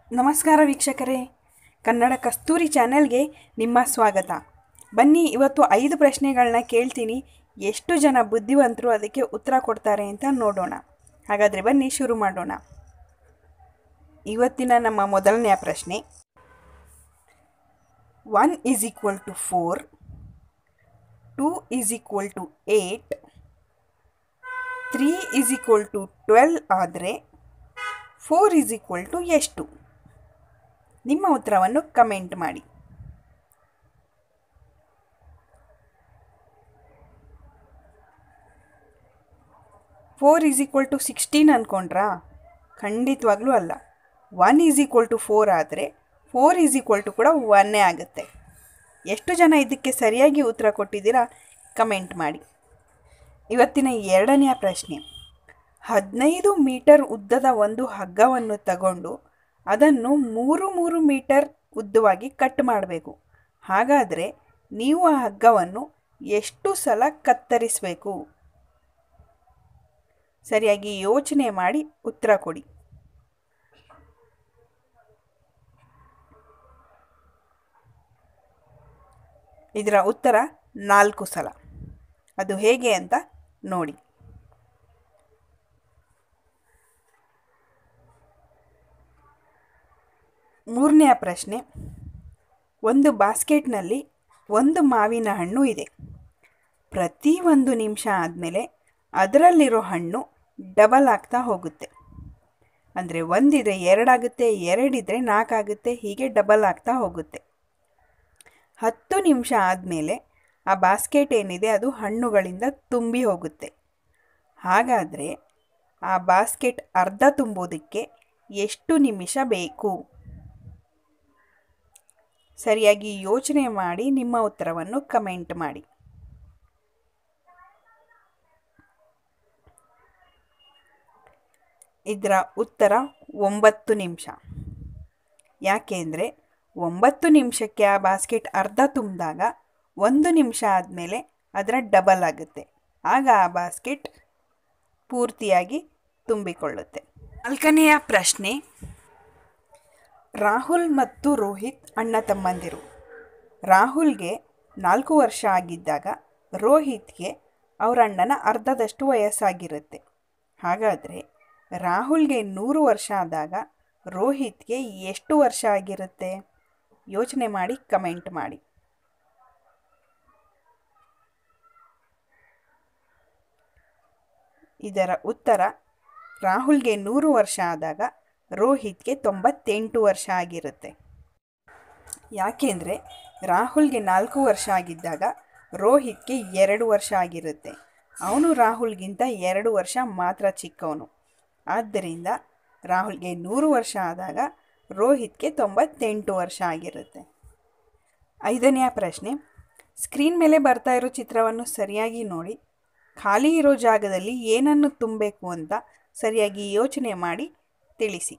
ನಮಸ್ಕಾರ ವೀಕ್ಷಕರೇ, ಕನ್ನಡ ಕಸ್ತೂರಿ ಚಾನೆಲ್ಗೆ ನಿಮ್ಮ ಸ್ವಾಗತ. ಬನ್ನಿ, ಇವತ್ತು 5 ಪ್ರಶ್ನೆಗಳನ್ನ ಕೇಳ್ತೀನಿ. ಎಷ್ಟು ಜನ ಬುದ್ಧಿವಂತರು ಅದಕ್ಕೆ ಉತ್ತರ ಕೊಡ್ತಾರೆ ಅಂತ ನೋಡೋಣ. ಹಾಗಾದರೆ ಬನ್ನಿ ಶುರು ಮಾಡೋಣ. ಇವತ್ತಿನ ನಮ್ಮ ಮೊದಲನೆಯ ಪ್ರಶ್ನೆ, 1 = 4, 2 = 8, 3 = 12 ಆದರೆ 4 = ಎಷ್ಟು? ನಿಮ್ಮ ಉತ್ತರವನ್ನು ಕಮೆಂಟ್ ಮಾಡಿ. ಫೋರ್ = 16 ಅಂದ್ಕೊಂಡ್ರಾ? ಖಂಡಿತವಾಗ್ಲೂ ಅಲ್ಲ. 1 = 4 ಆದರೆ 4 ಕೂಡ 1 ಆಗುತ್ತೆ. ಎಷ್ಟು ಜನ ಇದಕ್ಕೆ ಸರಿಯಾಗಿ ಉತ್ತರ ಕೊಟ್ಟಿದ್ದೀರಾ ಕಮೆಂಟ್ ಮಾಡಿ. ಇವತ್ತಿನ ಎರಡನೆಯ ಪ್ರಶ್ನೆ, 15 ಮೀಟರ್ ಉದ್ದದ ಒಂದು ಹಗ್ಗವನ್ನು ತಗೊಂಡು ಅದನ್ನು 3 ಮೀಟರ್ ಉದ್ದವಾಗಿ ಕಟ್ ಮಾಡಬೇಕು. ಹಾಗಾದರೆ ನೀವು ಆ ಹಗ್ಗವನ್ನು ಎಷ್ಟು ಸಲ ಕತ್ತರಿಸಬೇಕು? ಸರಿಯಾಗಿ ಯೋಚನೆ ಮಾಡಿ ಉತ್ತರ ಕೊಡಿ. ಇದರ ಉತ್ತರ 4 ಸಲ. ಅದು ಹೇಗೆ ಅಂತ ನೋಡಿ. ಮೂರನೆಯ ಪ್ರಶ್ನೆ, ಒಂದು ಬಾಸ್ಕೆಟ್ನಲ್ಲಿ ಒಂದು ಮಾವಿನ ಹಣ್ಣು ಇದೆ. ಪ್ರತಿ 1 ನಿಮಿಷ ಆದಮೇಲೆ ಅದರಲ್ಲಿರೋ ಹಣ್ಣು ಡಬಲ್ ಆಗ್ತಾ ಹೋಗುತ್ತೆ. ಅಂದರೆ 1 ಇದ್ರೆ 2 ಆಗುತ್ತೆ, 2 ಇದ್ರೆ 4 ಆಗುತ್ತೆ, ಹೀಗೆ ಡಬಲ್ ಆಗ್ತಾ ಹೋಗುತ್ತೆ. 10 ನಿಮಿಷ ಆದಮೇಲೆ ಆ ಬಾಸ್ಕೆಟ್ ಏನಿದೆ ಅದು ಹಣ್ಣುಗಳಿಂದ ತುಂಬಿ ಹೋಗುತ್ತೆ. ಹಾಗಾದರೆ ಆ ಬಾಸ್ಕೆಟ್ ಅರ್ಧ ತುಂಬೋದಕ್ಕೆ ಎಷ್ಟು ನಿಮಿಷ ಬೇಕು? ಸರಿಯಾಗಿ ಯೋಚನೆ ಮಾಡಿ ನಿಮ್ಮ ಉತ್ತರವನ್ನು ಕಮೆಂಟ್ ಮಾಡಿ. ಇದರ ಉತ್ತರ 9 ನಿಮಿಷ. ಯಾಕೆಂದರೆ 9 ನಿಮಿಷಕ್ಕೆ ಆ ಬಾಸ್ಕೆಟ್ ಅರ್ಧ ತುಂಬಿದಾಗ 1 ನಿಮಿಷ ಆದಮೇಲೆ ಅದರ ಡಬಲ್ ಆಗುತ್ತೆ. ಆಗ ಆ ಬಾಸ್ಕೆಟ್ ಪೂರ್ತಿಯಾಗಿ ತುಂಬಿಕೊಳ್ಳುತ್ತೆ. 4ನೆಯ ಪ್ರಶ್ನೆ, ರಾಹುಲ್ ಮತ್ತು ರೋಹಿತ್ ಅಣ್ಣ ತಮ್ಮಂದಿರು. ರಾಹುಲ್ಗೆ 4 ವರ್ಷ ಆಗಿದ್ದಾಗ ರೋಹಿತ್ಗೆ ಅವರ ಅಣ್ಣನ ಅರ್ಧದಷ್ಟು ವಯಸ್ಸಾಗಿರುತ್ತೆ. ಹಾಗಾದರೆ ರಾಹುಲ್ಗೆ 100 ವರ್ಷ ಆದಾಗ ರೋಹಿತ್ಗೆ ಎಷ್ಟು ವರ್ಷ ಆಗಿರುತ್ತೆ? ಯೋಚನೆ ಮಾಡಿ ಕಮೆಂಟ್ ಮಾಡಿ. ಇದರ ಉತ್ತರ, ರಾಹುಲ್ಗೆ 100 ವರ್ಷ ಆದಾಗ ರೋಹಿತ್ಗೆ 98 ವರ್ಷ ಆಗಿರುತ್ತೆ. ಯಾಕೆಂದರೆ ರಾಹುಲ್ಗೆ 4 ವರ್ಷ ಆಗಿದ್ದಾಗ ರೋಹಿತ್ಗೆ 2 ವರ್ಷ ಆಗಿರುತ್ತೆ. ಅವನು ರಾಹುಲ್ಗಿಂತ 2 ವರ್ಷ ಮಾತ್ರ ಚಿಕ್ಕವನು. ಆದ್ದರಿಂದ ರಾಹುಲ್ಗೆ 100 ವರ್ಷ ಆದಾಗ ರೋಹಿತ್ಗೆ 98 ವರ್ಷ ಆಗಿರುತ್ತೆ. 5ನೆಯ ಪ್ರಶ್ನೆ, ಸ್ಕ್ರೀನ್ ಮೇಲೆ ಬರ್ತಾ ಇರೋ ಚಿತ್ರವನ್ನು ಸರಿಯಾಗಿ ನೋಡಿ. ಖಾಲಿ ಇರೋ ಜಾಗದಲ್ಲಿ ಏನನ್ನು ತುಂಬಬೇಕು ಅಂತ ಸರಿಯಾಗಿ ಯೋಚನೆ ಮಾಡಿ ತಿಳಿಸಿ.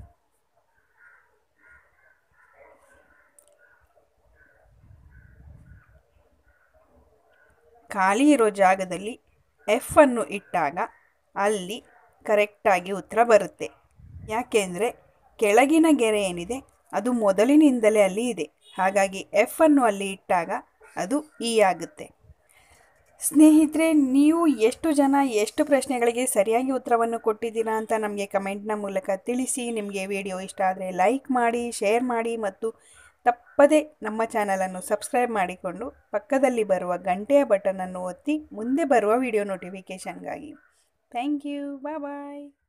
ಖಾಲಿ ಇರೋ ಜಾಗದಲ್ಲಿ F ಅನ್ನು ಇಟ್ಟಾಗ ಅಲ್ಲಿ ಕರೆಕ್ಟಾಗಿ ಉತ್ತರ ಬರುತ್ತೆ. ಯಾಕೆಂದರೆ ಕೆಳಗಿನ ಗೆರೆ ಏನಿದೆ ಅದು ಮೊದಲಿನಿಂದಲೇ ಅಲ್ಲಿ ಇದೆ. ಹಾಗಾಗಿ F ಅನ್ನು ಅಲ್ಲಿ ಇಟ್ಟಾಗ ಅದು E ಆಗುತ್ತೆ. ಸ್ನೇಹಿತರೆ, ನೀವು ಎಷ್ಟು ಜನ ಎಷ್ಟು ಪ್ರಶ್ನೆಗಳಿಗೆ ಸರಿಯಾಗಿ ಉತ್ತರವನ್ನು ಕೊಟ್ಟಿದ್ದೀರಾ ಅಂತ ನಮಗೆ ಕಮೆಂಟ್ನ ಮೂಲಕ ತಿಳಿಸಿ. ನಿಮಗೆ ವಿಡಿಯೋ ಇಷ್ಟ ಆದರೆ ಲೈಕ್ ಮಾಡಿ, ಶೇರ್ ಮಾಡಿ ಮತ್ತು ತಪ್ಪದೇ ನಮ್ಮ ಚಾನಲನ್ನು ಸಬ್ಸ್ಕ್ರೈಬ್ ಮಾಡಿಕೊಂಡು ಪಕ್ಕದಲ್ಲಿ ಬರುವ ಗಂಟೆಯ ಬಟನನ್ನು ಒತ್ತಿ ಮುಂದೆ ಬರುವ ವಿಡಿಯೋ ನೋಟಿಫಿಕೇಷನ್ಗಾಗಿ. Thank you. ಬಾಯ್.